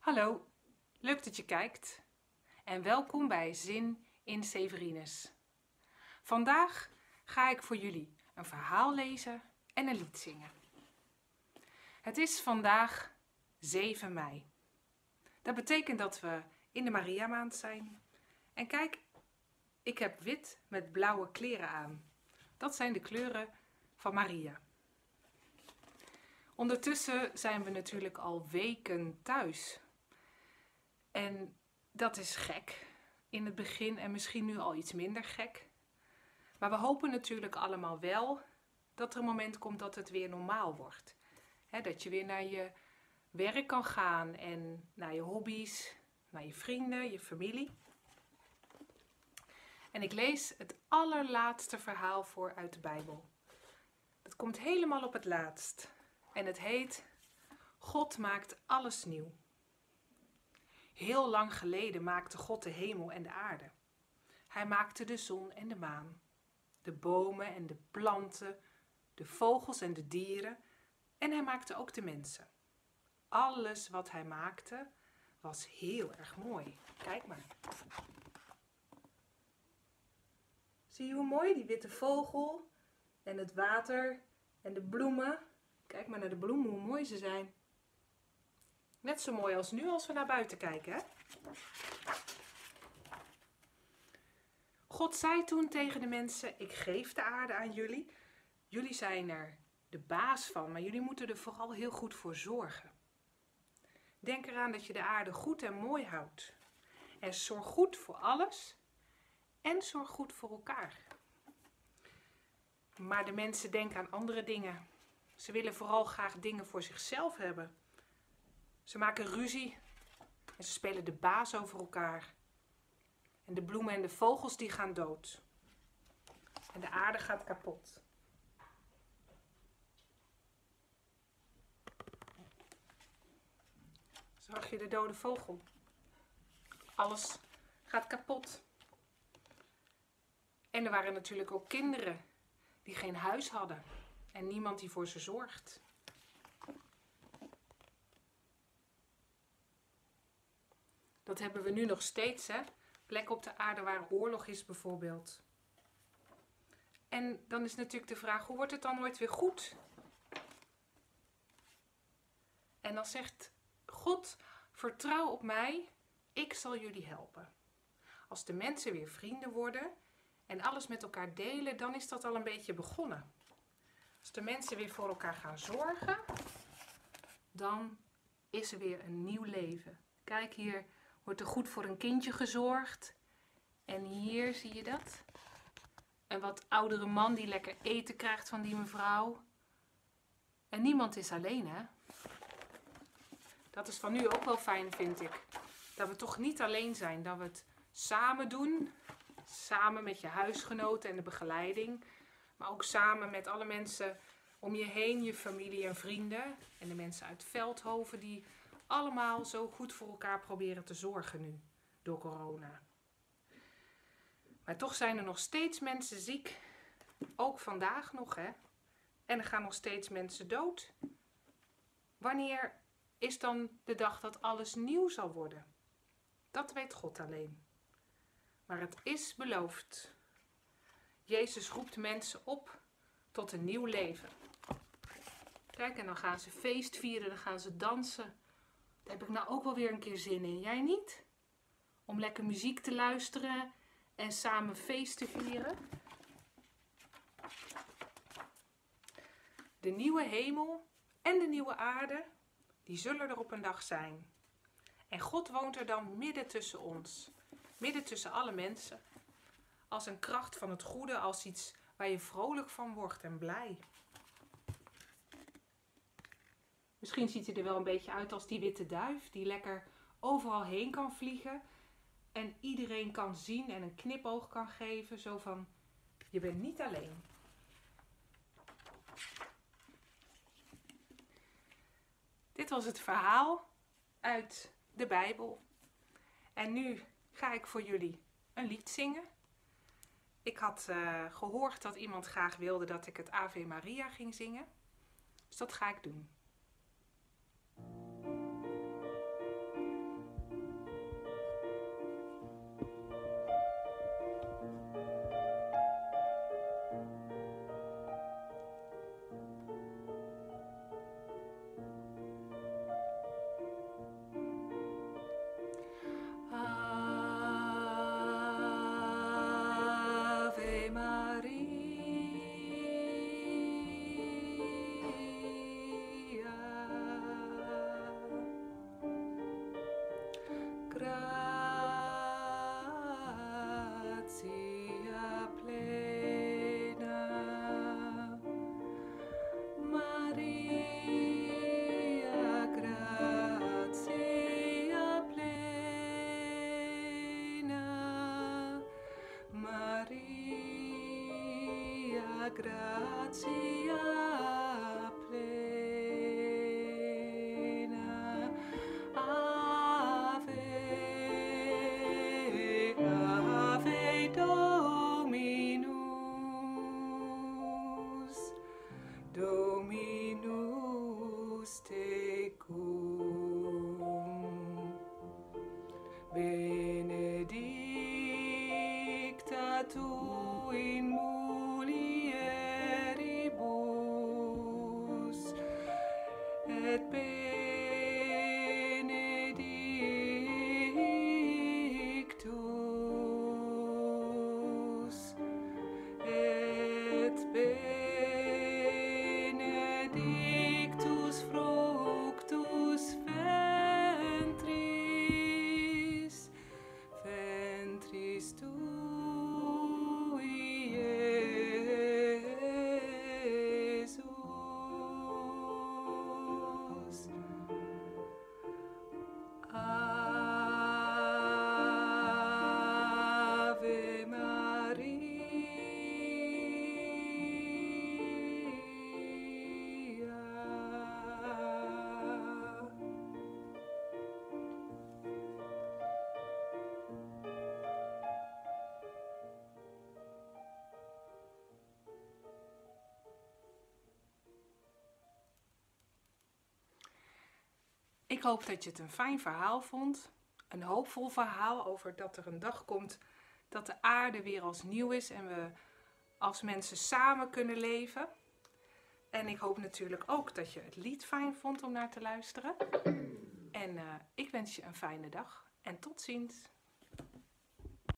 Hallo, leuk dat je kijkt en welkom bij Zin in Severinus. Vandaag ga ik voor jullie een verhaal lezen en een lied zingen. Het is vandaag 7 mei. Dat betekent dat we in de Mariamaand zijn. En kijk, ik heb wit met blauwe kleren aan. Dat zijn de kleuren van Maria. Ondertussen zijn we natuurlijk al weken thuis. En dat is gek in het begin en misschien nu al iets minder gek. Maar we hopen natuurlijk allemaal wel dat er een moment komt dat het weer normaal wordt. Dat je weer naar je werk kan gaan en naar je hobby's, naar je vrienden, je familie. En ik lees het allerlaatste verhaal voor uit de Bijbel. Dat komt helemaal op het laatst. En het heet God maakt alles nieuw. Heel lang geleden maakte God de hemel en de aarde. Hij maakte de zon en de maan, de bomen en de planten, de vogels en de dieren en hij maakte ook de mensen. Alles wat hij maakte was heel erg mooi. Kijk maar. Zie je hoe mooi die witte vogel en het water en de bloemen. Kijk maar naar de bloemen, hoe mooi ze zijn. Net zo mooi als nu als we naar buiten kijken, hè? God zei toen tegen de mensen, ik geef de aarde aan jullie. Jullie zijn er de baas van, maar jullie moeten er vooral heel goed voor zorgen. Denk eraan dat je de aarde goed en mooi houdt. En zorg goed voor alles en zorg goed voor elkaar. Maar de mensen denken aan andere dingen. Ze willen vooral graag dingen voor zichzelf hebben. Ze maken ruzie en ze spelen de baas over elkaar. En de bloemen en de vogels die gaan dood. En de aarde gaat kapot. Zag je de dode vogel? Alles gaat kapot. En er waren natuurlijk ook kinderen die geen huis hadden. En niemand die voor ze zorgt. Dat hebben we nu nog steeds, hè? Plekken op de aarde waar oorlog is bijvoorbeeld. En dan is natuurlijk de vraag, hoe wordt het dan ooit weer goed? En dan zegt God, vertrouw op mij, ik zal jullie helpen. Als de mensen weer vrienden worden en alles met elkaar delen, dan is dat al een beetje begonnen. Als de mensen weer voor elkaar gaan zorgen, dan is er weer een nieuw leven. Kijk, hier wordt er goed voor een kindje gezorgd. En hier zie je dat. Een wat oudere man die lekker eten krijgt van die mevrouw. En niemand is alleen, hè? Dat is van nu ook wel fijn, vind ik. Dat we toch niet alleen zijn. Dat we het samen doen. Samen met je huisgenoten en de begeleiding. Maar ook samen met alle mensen om je heen. Je familie en vrienden. En de mensen uit Veldhoven die allemaal zo goed voor elkaar proberen te zorgen nu. Door corona. Maar toch zijn er nog steeds mensen ziek. Ook vandaag nog, hè. En er gaan nog steeds mensen dood. Wanneer is dan de dag dat alles nieuw zal worden? Dat weet God alleen. Maar het is beloofd. Jezus roept mensen op tot een nieuw leven. Kijk, en dan gaan ze feest vieren, dan gaan ze dansen. Daar heb ik nou ook wel weer een keer zin in. Jij niet? Om lekker muziek te luisteren en samen feest te vieren. De nieuwe hemel en de nieuwe aarde, die zullen er op een dag zijn. En God woont er dan midden tussen ons. Midden tussen alle mensen. Als een kracht van het goede, als iets waar je vrolijk van wordt en blij. Misschien ziet hij er wel een beetje uit als die witte duif, die lekker overal heen kan vliegen. En iedereen kan zien en een knipoog kan geven. Zo van, je bent niet alleen. Dit was het verhaal uit de Bijbel. En nu ga ik voor jullie een lied zingen. Ik had gehoord dat iemand graag wilde dat ik het Ave Maria ging zingen. Dus dat ga ik doen. gratia plena, Ave, Ave Dominus, Dominus tecum, benedicta tu in mulieribus, et benedictus, benedictus fructus ventris, ventris tui, Iesus. Ave Maria. Ik hoop dat je het een fijn verhaal vond. Een hoopvol verhaal over dat er een dag komt dat de aarde weer als nieuw is en we als mensen samen kunnen leven. En ik hoop natuurlijk ook dat je het lied fijn vond om naar te luisteren. En ik wens je een fijne dag en tot ziens.